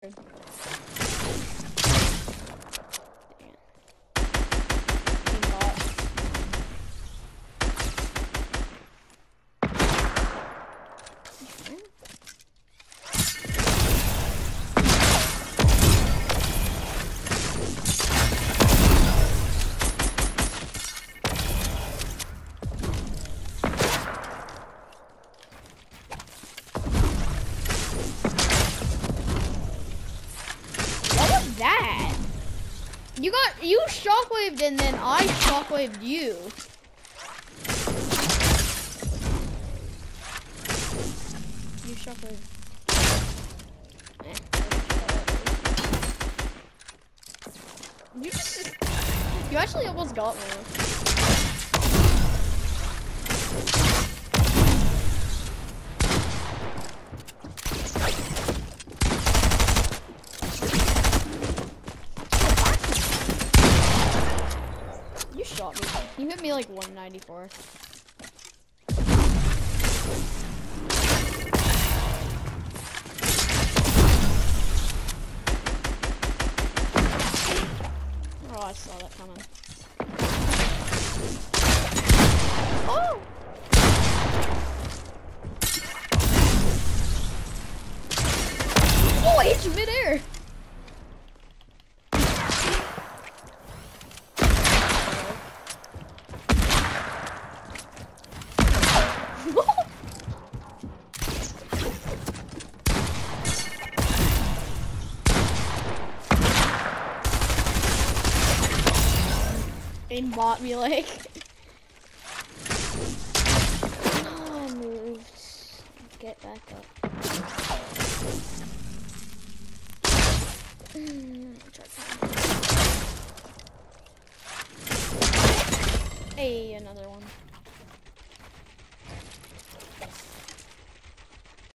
You shockwaved and then I shockwaved you. You shockwaved. You actually almost got me. You hit me like 194. Oh, I saw that coming. Oh! Oh, I hit you midair! Aimbot me like. Oh, I moved. Get back up. Hey, another one.